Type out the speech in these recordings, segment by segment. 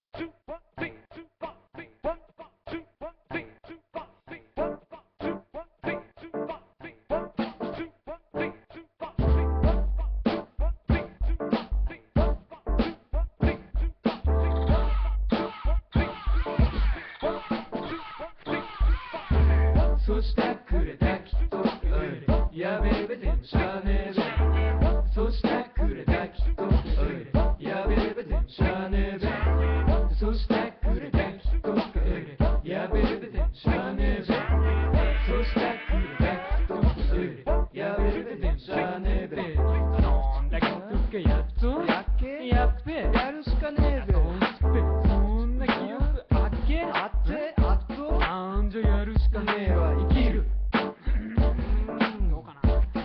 そしてくれたきっとやべべでもしゃあねえべそしてくれたきっとやべべでもしゃあねえべそしてくれたきっとやべべでもしゃあねえべそしてくれたきっとやべべでもしゃあねえべそんだけとかやっとやっべやるしかねえべそんな記憶あっけあってあっとあんじゃやるしかねえわ生きるどうかな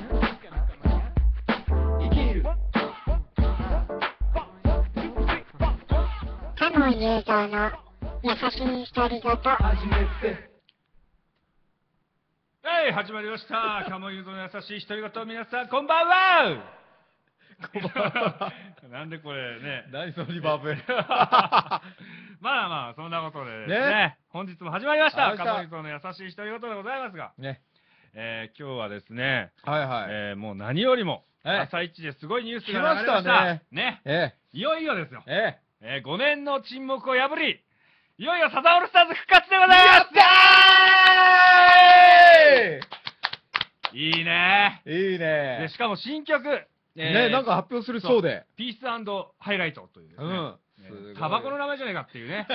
生きるカモン雄三の優しい独り言。 始めてはい、始まりました。カモユーゾの優しい独り言、皆さん、こんばんは。 こんばんは。 なんでこれね。 何そのリバーブ。 まあまあ、そんなことでですね、 ね本日も始まりました。 始まりましたカモユーゾの優しい独り言でございますが、 ね。 今日はですね、 はいはい。 もう何よりも、朝一ですごいニュースが流れました。 来ましたね。 えいよいよですよ。 え。 5年の沈黙を破り、いよいよサザンオールスターズ復活でございます。いいね。 いいで、 ね。 しかも新曲、 ね、なんか発表するそうで。 ピースハイライトというですね、 うんすごいタバコの名前じゃないかっていうね、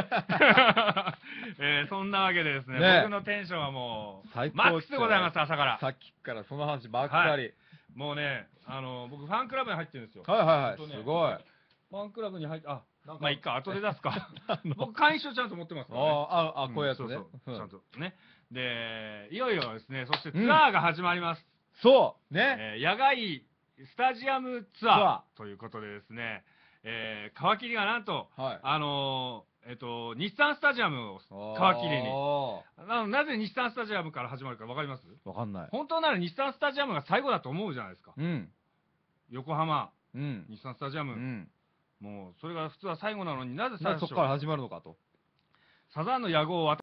そんなわけでですね、 ね僕のテンションはもう、 最高マックスでございます、朝から。 さっきからその話ばっかり。 もうね、僕、ファンクラブに入ってるんですよ。 はいはいはい。 ほんとねすごい。 ファンクラブに入って、 なんかまあいいか、後で出すか。 あの僕、会員証ちゃんと持ってますからね。 こういうやつね。 そうそう、 うんちゃんとね。で、いよいよですね、そしてツアーが始まります。 そうね。 野外スタジアムツアーということでですね、皮切りがなんと、 はい。 日産スタジアムを皮切りに。なぜ日産スタジアムから始まるか分かります？ わかんない。 本当なら日産スタジアムが最後だと思うじゃないですか。 うん。 横浜、 うん。 日産スタジアム。 うん。 もう、それが普通は最後なのになぜ最初なぜそこから始まるのかと。 サザンの野号を